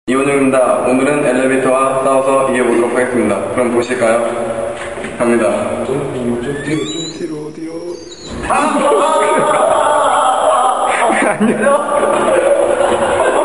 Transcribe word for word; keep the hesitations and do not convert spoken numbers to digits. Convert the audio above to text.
이원영입니다. 오늘은 엘리베이터와 싸워서 이겨보도록 하겠습니다. 그럼 보실까요? 갑니다. 좀 뒤로, 좀 뒤로, 뒤로. 아니요.